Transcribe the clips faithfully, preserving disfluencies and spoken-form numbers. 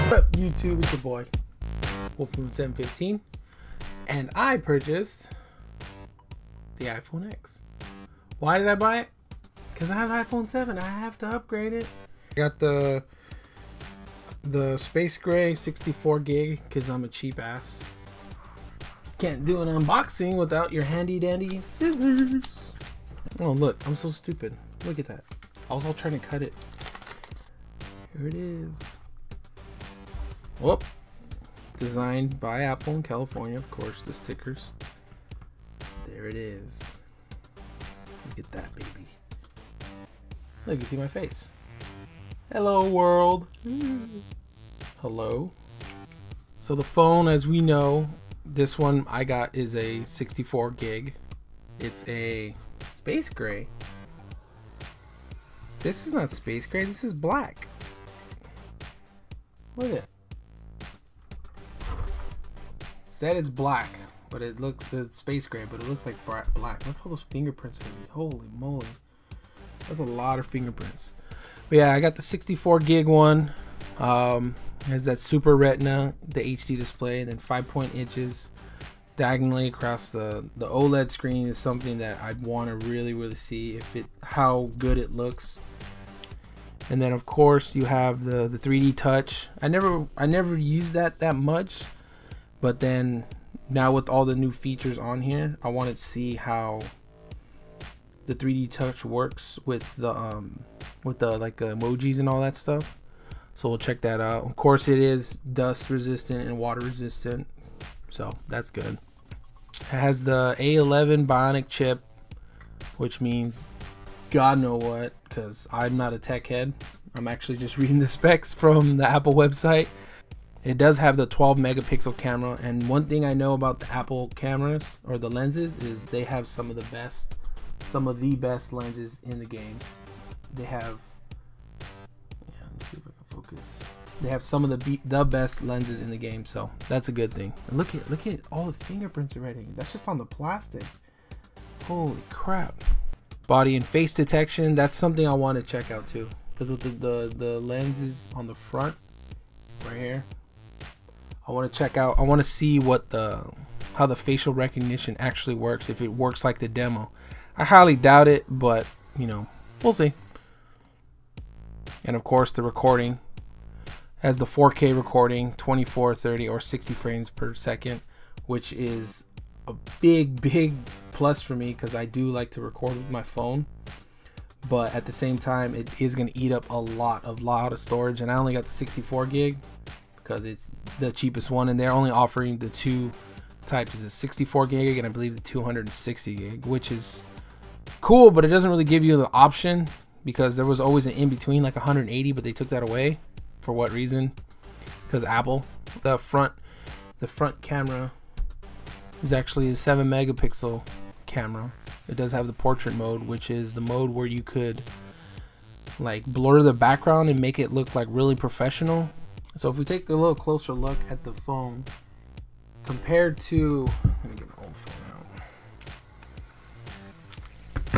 What up, YouTube? It's your boy Wolfmoon seven fifteen, and I purchased the iPhone X. Why did I buy it? Because I have iPhone seven. I have to upgrade it. I got the the space gray sixty-four gig because I'm a cheap ass. Can't do an unboxing without your handy dandy scissors. Oh look, I'm so stupid. Look at that. I was all trying to cut it. Here it is. Whoop. Designed by Apple in California, of course, the stickers. There it is. Look at that, baby. Look, you see my face. Hello, world. Hello. So the phone, as we know, this one I got is a sixty-four gig. It's a space gray. This is not space gray, this is black. Look at it. Said it's black, but it looks it's space gray, but it looks like black. Look at all those fingerprints. Holy moly, that's a lot of fingerprints. But yeah, I got the sixty-four gig one. Um, it has that super retina, the H D display, and then five point inches diagonally across the the OLED screen is something that I'd want to really really see if it how good it looks. And then of course you have the the three D touch. I never I never used that that much. But then now with all the new features on here, I wanted to see how the three D touch works with the um with the like uh, emojis and all that stuff. So we'll check that out. Of course, it is dust resistant and water resistant, so that's good. It has the A eleven Bionic chip, which means God know what, because I'm not a tech head. I'm actually just reading the specs from the Apple website. It does have the twelve megapixel camera, and one thing I know about the Apple cameras or the lenses is they have some of the best, some of the best lenses in the game. They have, yeah, let's see if I can focus. They have some of the be the best lenses in the game, so that's a good thing. And look at look at all the fingerprints already. That's just on the plastic. Holy crap! Body and face detection. That's something I want to check out too, because with the, the the lenses on the front, right here. I want to check out, I want to see what the, how the facial recognition actually works, if it works like the demo. I highly doubt it, but, you know, we'll see. And of course, the recording has the four K recording, twenty-four, thirty, or sixty frames per second, which is a big, big plus for me because I do like to record with my phone. But at the same time, it is going to eat up a lot of, lot of storage, and I only got the sixty-four gig. Because it's the cheapest one, and they're only offering the two types, is a sixty-four gig and I believe the two hundred sixty gig, which is cool, but it doesn't really give you the option because there was always an in-between like one hundred eighty, but they took that away. For what reason? Because Apple, the front the front camera is actually a seven megapixel camera. It does have the portrait mode, which is the mode where you could like blur the background and make it look like really professional. So if we take a little closer look at the phone compared to, let me get my old phone out.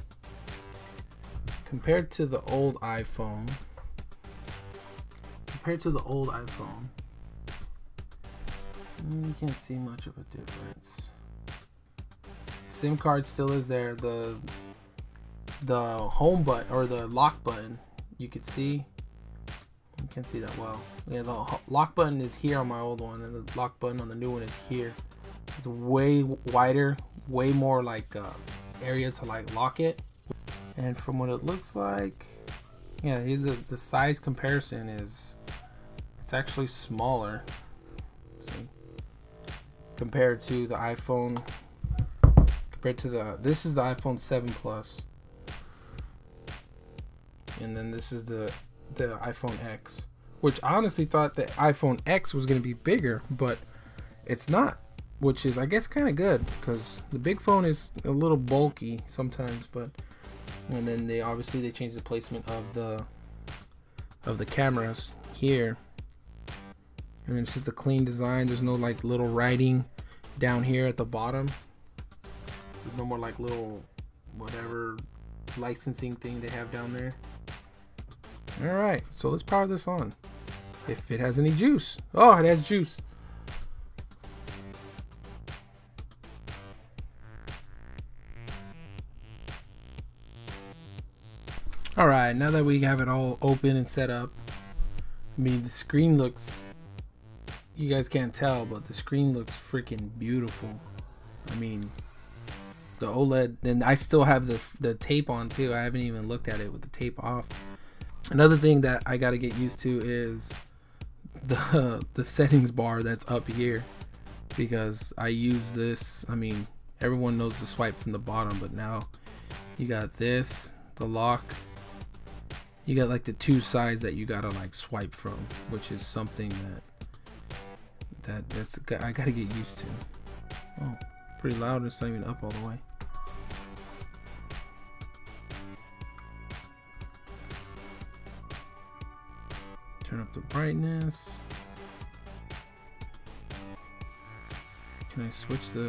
Compared to the old iPhone, compared to the old iPhone, you can't see much of a difference. SIM card still is there. The the home button or the lock button, you could see. You can't see that well. Yeah, the lock button is here on my old one, and the lock button on the new one is here. It's way wider, way more like uh, area to like lock it. And from what it looks like, yeah, the the size comparison is it's actually smaller. See, compared to the iPhone, compared to the this is the iPhone seven Plus, and then this is the the iPhone X, which I honestly thought the iPhone X was going to be bigger, but it's not, which is I guess kind of good because the big phone is a little bulky sometimes. But and then they obviously they changed the placement of the of the cameras here, and it's just a clean design. There's no like little writing down here at the bottom. There's no more like little whatever licensing thing they have down there. Alright, so let's power this on. if it has any juice. Oh, it has juice. Alright, now that we have it all open and set up, I mean, the screen looks, you guys can't tell, but the screen looks freaking beautiful. I mean, the OLED, and I still have the, the tape on too. I haven't even looked at it with the tape off. Another thing that I got to get used to is the, the settings bar that's up here, because I use this, I mean, everyone knows the swipe from the bottom, but now you got this, the lock. You got like the two sides that you gotta like swipe from, which is something that that that's I gotta get used to. Oh, pretty loud. It's not even up all the way. Turn up the brightness. Can I switch the?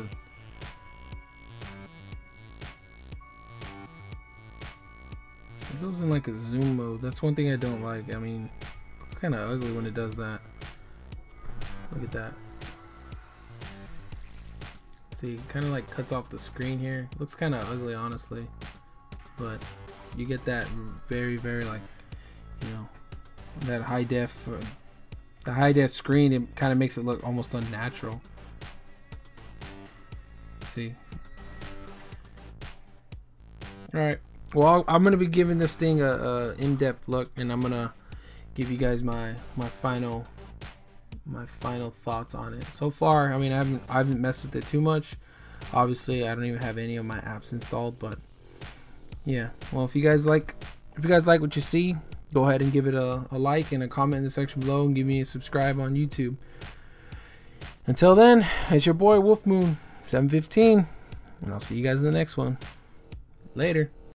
It goes in like a zoom mode. That's one thing I don't like. I mean, it's kind of ugly when it does that. Look at that. See, it kind of like cuts off the screen here. Looks kind of ugly, honestly. But you get that very, very like, you know, that high def, uh, the high def screen. It kind of makes it look almost unnatural. See. All right. Well, I'm gonna be giving this thing a, a in-depth look, and I'm gonna give you guys my my final my final thoughts on it. So far, I mean, I haven't I haven't messed with it too much. Obviously, I don't even have any of my apps installed, but yeah. Well, if you guys like if you guys like what you see, go ahead and give it a, a like and a comment in the section below, and give me a subscribe on YouTube. Until then, it's your boy Wolf Moon seven fifteen, and I'll see you guys in the next one. Later.